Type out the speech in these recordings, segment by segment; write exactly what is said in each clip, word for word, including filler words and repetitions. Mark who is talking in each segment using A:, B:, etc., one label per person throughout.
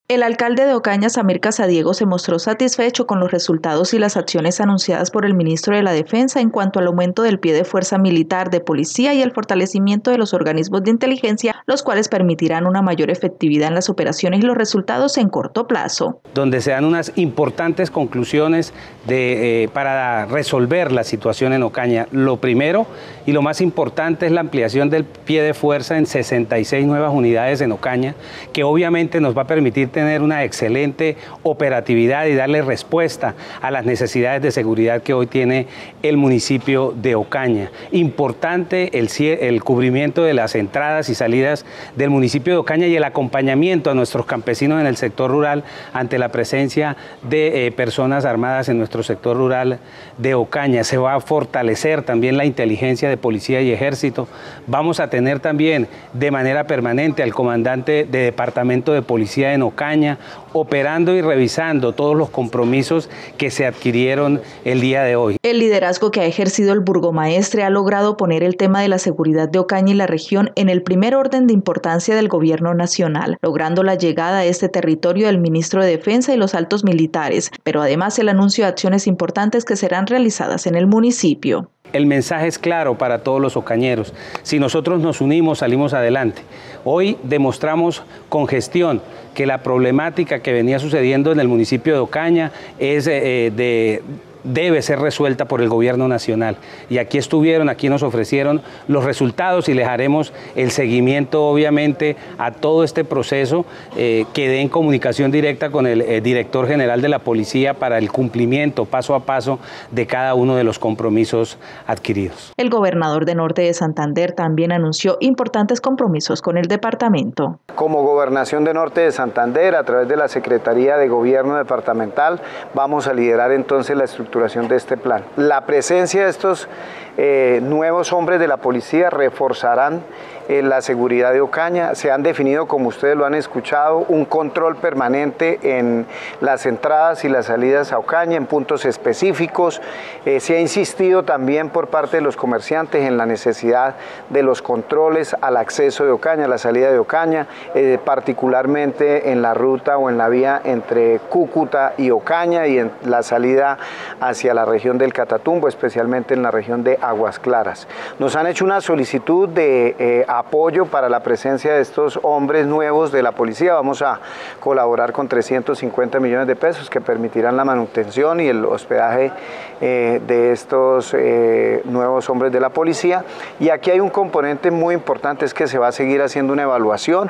A: El alcalde de Ocaña, Samir Casadiego, se mostró satisfecho con los resultados y las acciones anunciadas por el ministro de la Defensa en cuanto al aumento del pie de fuerza militar, de policía y el fortalecimiento de los organismos de inteligencia, los cuales permitirán una mayor efectividad en las operaciones y los resultados en corto plazo.
B: Donde se dan unas importantes conclusiones de, eh, para resolver la situación en Ocaña. Lo primero y lo más importante es la ampliación del pie de fuerza en sesenta y seis nuevas unidades en Ocaña, que obviamente nos va a permitir tener una excelente operatividad y darle respuesta a las necesidades de seguridad que hoy tiene el municipio de Ocaña. Importante el, el cubrimiento de las entradas y salidas del municipio de Ocaña y el acompañamiento a nuestros campesinos en el sector rural ante la presencia de eh, personas armadas en nuestro sector rural de Ocaña. Se va a fortalecer también la inteligencia de policía y ejército. Vamos a tener también de manera permanente al comandante de departamento de policía en Ocaña operando y revisando todos los compromisos que se adquirieron el día de hoy.
A: El liderazgo que ha ejercido el burgomaestre ha logrado poner el tema de la seguridad de Ocaña y la región en el primer orden de importancia del gobierno nacional, logrando la llegada a este territorio del ministro de Defensa y los altos militares, pero además el anuncio de acciones importantes que serán realizadas en el municipio.
B: El mensaje es claro para todos los ocañeros. Si nosotros nos unimos, salimos adelante. Hoy demostramos con gestión que la problemática que venía sucediendo en el municipio de Ocaña es eh, de... debe ser resuelta por el gobierno nacional. Y aquí estuvieron, aquí nos ofrecieron los resultados y les haremos el seguimiento, obviamente, a todo este proceso. Eh, quedé en comunicación directa con el eh, director general de la policía para el cumplimiento paso a paso de cada uno de los compromisos adquiridos.
A: El gobernador de Norte de Santander también anunció importantes compromisos con el departamento.
C: Como Gobernación de Norte de Santander, a través de la Secretaría de Gobierno Departamental, vamos a liderar entonces la estructura de este plan. La presencia de estos eh, nuevos hombres de la policía reforzarán eh, la seguridad de Ocaña. Se han definido, como ustedes lo han escuchado, un control permanente en las entradas y las salidas a Ocaña en puntos específicos. Eh, se ha insistido también por parte de los comerciantes en la necesidad de los controles al acceso de Ocaña, a la salida de Ocaña, eh, particularmente en la ruta o en la vía entre Cúcuta y Ocaña y en la salida hacia la región del Catatumbo, especialmente en la región de Aguas Claras. Nos han hecho una solicitud de eh, apoyo para la presencia de estos hombres nuevos de la policía. Vamos a colaborar con trescientos cincuenta millones de pesos que permitirán la manutención y el hospedaje eh, de estos eh, nuevos hombres de la policía. Y aquí hay un componente muy importante, es que se va a seguir haciendo una evaluación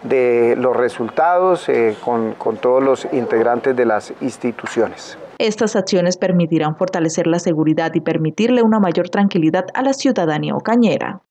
C: de los resultados eh, con, con todos los integrantes de las instituciones.
A: Estas acciones permitirán fortalecer la seguridad y permitirle una mayor tranquilidad a la ciudadanía ocañera.